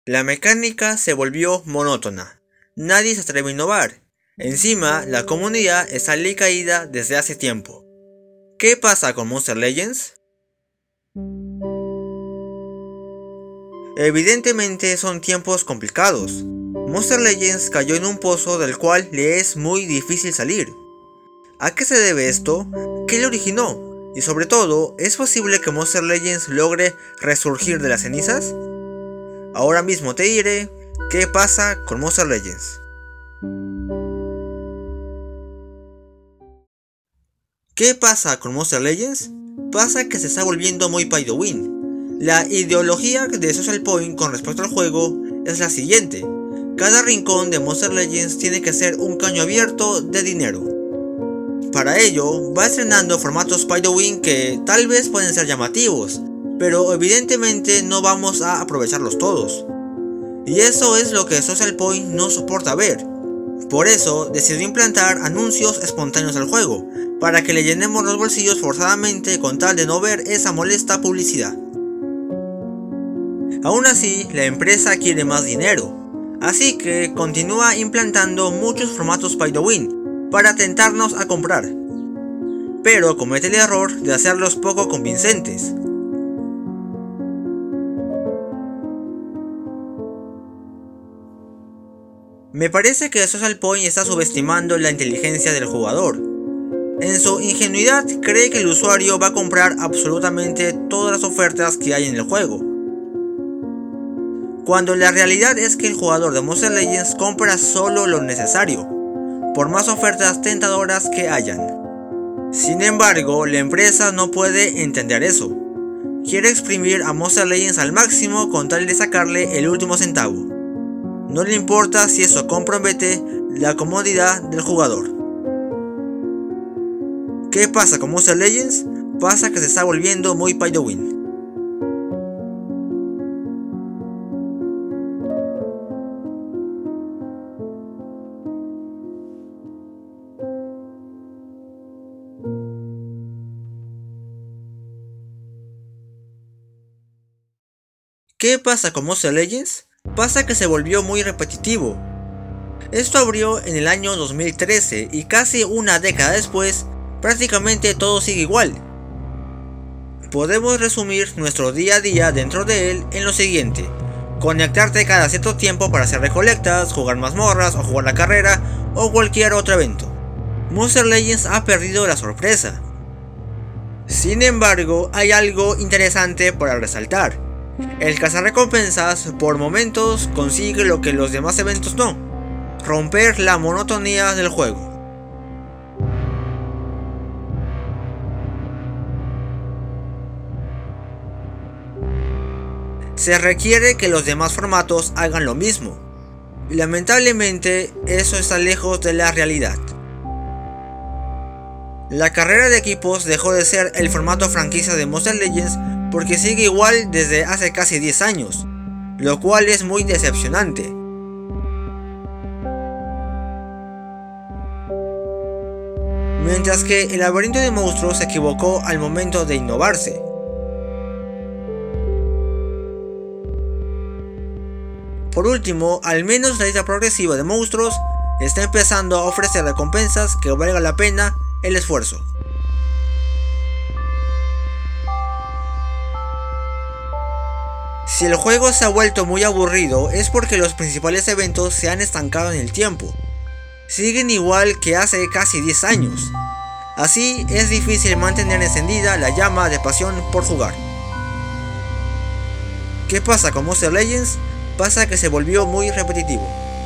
La mecánica se volvió monótona. Nadie se atreve a innovar. Encima, la comunidad está caída desde hace tiempo. ¿Qué pasa con Monster Legends? Evidentemente son tiempos complicados. Monster Legends cayó en un pozo del cual le es muy difícil salir. ¿A qué se debe esto? ¿Qué le originó? Y sobre todo, ¿es posible que Monster Legends logre resurgir de las cenizas? Ahora mismo te diré qué pasa con Monster Legends. ¿Qué pasa con Monster Legends? Pasa que se está volviendo muy pay to win. La ideología de Social Point con respecto al juego es la siguiente: cada rincón de Monster Legends tiene que ser un caño abierto de dinero. Para ello, va estrenando formatos pay to win que tal vez pueden ser llamativos, pero evidentemente no vamos a aprovecharlos todos. Y eso es lo que Social Point no soporta ver. Por eso decidió implantar anuncios espontáneos al juego, para que le llenemos los bolsillos forzadamente con tal de no ver esa molesta publicidad. Aún así, la empresa quiere más dinero, así que continúa implantando muchos formatos pay to win para tentarnos a comprar, pero comete el error de hacerlos poco convincentes. Me parece que Social Point está subestimando la inteligencia del jugador. En su ingenuidad cree que el usuario va a comprar absolutamente todas las ofertas que hay en el juego, cuando la realidad es que el jugador de Monster Legends compra solo lo necesario, por más ofertas tentadoras que hayan. Sin embargo, la empresa no puede entender eso. Quiere exprimir a Monster Legends al máximo con tal de sacarle el último centavo. No le importa si eso compromete la comodidad del jugador. ¿Qué pasa con Monster Legends? Pasa que se está volviendo muy pay to win. ¿Qué pasa con Monster Legends? Pasa que se volvió muy repetitivo. Esto abrió en el año 2013 y casi una década después, prácticamente todo sigue igual. Podemos resumir nuestro día a día dentro de él en lo siguiente: conectarte cada cierto tiempo para hacer recolectas, jugar mazmorras o jugar la carrera o cualquier otro evento. Monster Legends ha perdido la sorpresa. Sin embargo, hay algo interesante para resaltar. El cazarrecompensas por momentos consigue lo que los demás eventos no: romper la monotonía del juego. Se requiere que los demás formatos hagan lo mismo. Lamentablemente, eso está lejos de la realidad. La carrera de equipos dejó de ser el formato franquicia de Monster Legends porque sigue igual desde hace casi 10 años, lo cual es muy decepcionante. Mientras que el laberinto de monstruos se equivocó al momento de innovarse. Por último, al menos la isla progresiva de monstruos está empezando a ofrecer recompensas que valga la pena el esfuerzo. Si el juego se ha vuelto muy aburrido es porque los principales eventos se han estancado en el tiempo. Siguen igual que hace casi 10 años. Así es difícil mantener encendida la llama de pasión por jugar. ¿Qué pasa con Monster Legends? Pasa que se volvió muy repetitivo.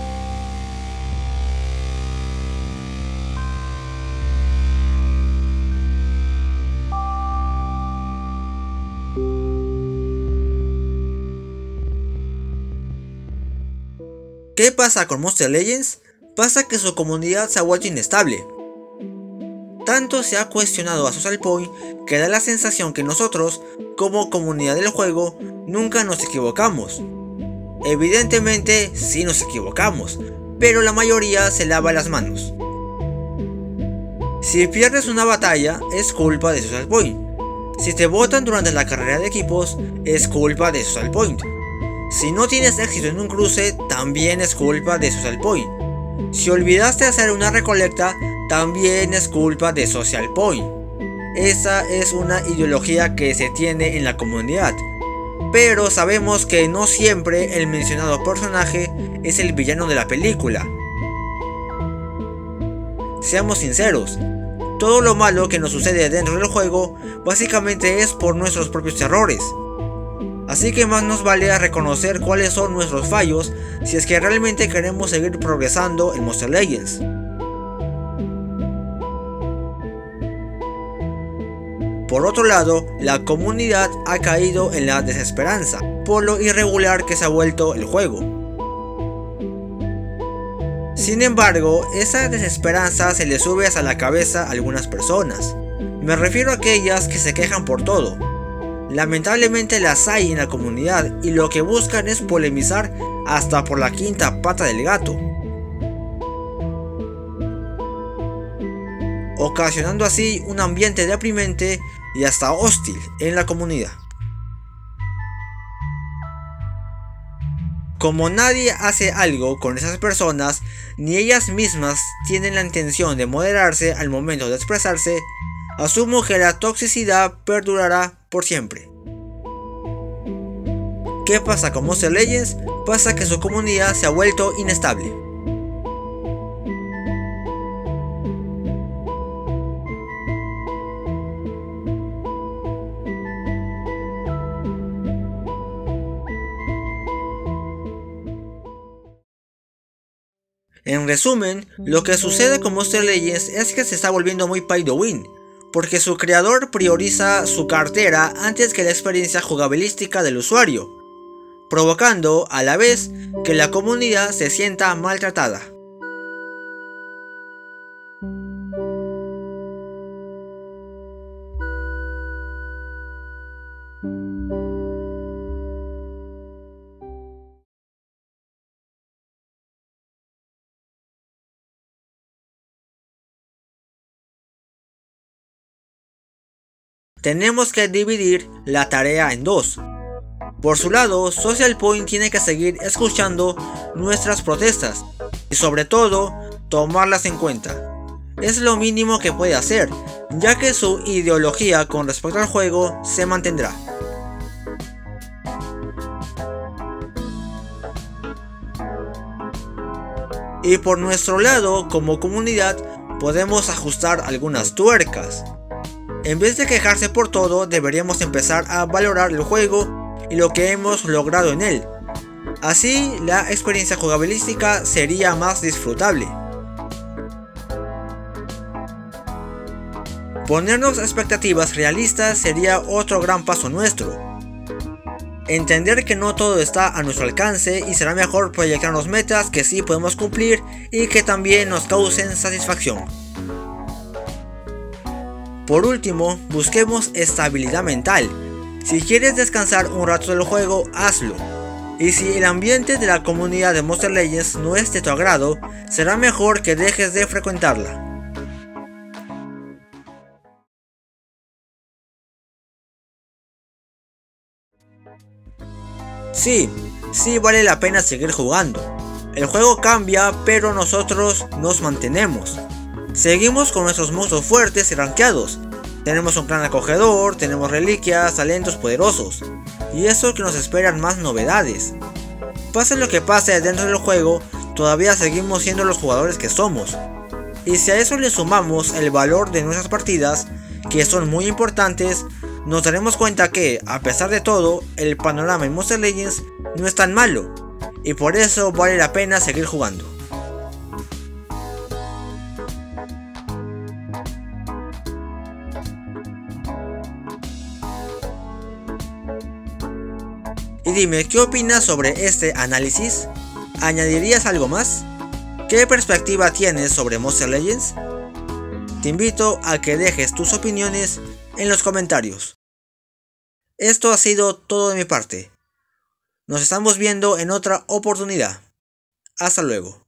¿Qué pasa con Monster Legends? Pasa que su comunidad se ha vuelto inestable. Tanto se ha cuestionado a Social Point que da la sensación que nosotros, como comunidad del juego, nunca nos equivocamos. Evidentemente sí nos equivocamos, pero la mayoría se lava las manos. Si pierdes una batalla, es culpa de Social Point. Si te votan durante la carrera de equipos, es culpa de Social Point. Si no tienes éxito en un cruce, también es culpa de Social Point. Si olvidaste hacer una recolecta, también es culpa de Social Point. Esa es una ideología que se tiene en la comunidad. Pero sabemos que no siempre el mencionado personaje es el villano de la película. Seamos sinceros, todo lo malo que nos sucede dentro del juego básicamente es por nuestros propios errores. Así que más nos vale reconocer cuáles son nuestros fallos si es que realmente queremos seguir progresando en Monster Legends. Por otro lado, la comunidad ha caído en la desesperanza por lo irregular que se ha vuelto el juego. Sin embargo, esa desesperanza se le sube hasta la cabeza a algunas personas. Me refiero a aquellas que se quejan por todo. Lamentablemente las hay en la comunidad y lo que buscan es polemizar hasta por la quinta pata del gato, ocasionando así un ambiente deprimente y hasta hostil en la comunidad. Como nadie hace algo con esas personas, ni ellas mismas tienen la intención de moderarse al momento de expresarse, asumo que la toxicidad perdurará por siempre. ¿Qué pasa con Monster Legends? Pasa que su comunidad se ha vuelto inestable. En resumen, lo que sucede con Monster Legends es que se está volviendo muy pay to win, porque su creador prioriza su cartera antes que la experiencia jugabilística del usuario, provocando a la vez que la comunidad se sienta maltratada. Tenemos que dividir la tarea en dos. Por su lado, Social Point tiene que seguir escuchando nuestras protestas y sobre todo, tomarlas en cuenta. Es lo mínimo que puede hacer, ya que su ideología con respecto al juego se mantendrá. Y por nuestro lado, como comunidad, podemos ajustar algunas tuercas. En vez de quejarse por todo, deberíamos empezar a valorar el juego y lo que hemos logrado en él. Así, la experiencia jugabilística sería más disfrutable. Ponernos expectativas realistas sería otro gran paso nuestro. Entender que no todo está a nuestro alcance y será mejor proyectarnos metas que sí podemos cumplir y que también nos causen satisfacción. Por último, busquemos estabilidad mental. Si quieres descansar un rato del juego, hazlo. Y si el ambiente de la comunidad de Monster Legends no es de tu agrado, será mejor que dejes de frecuentarla. Sí vale la pena seguir jugando. El juego cambia, pero nosotros nos mantenemos. Seguimos con nuestros monstruos fuertes y rankeados. Tenemos un clan acogedor, tenemos reliquias, talentos poderosos. Y eso que nos esperan más novedades. Pase lo que pase dentro del juego, todavía seguimos siendo los jugadores que somos. Y si a eso le sumamos el valor de nuestras partidas, que son muy importantes, nos daremos cuenta que, a pesar de todo, el panorama en Monster Legends no es tan malo. Y por eso vale la pena seguir jugando. Y dime, ¿qué opinas sobre este análisis? ¿Añadirías algo más? ¿Qué perspectiva tienes sobre Monster Legends? Te invito a que dejes tus opiniones en los comentarios. Esto ha sido todo de mi parte. Nos estamos viendo en otra oportunidad. Hasta luego.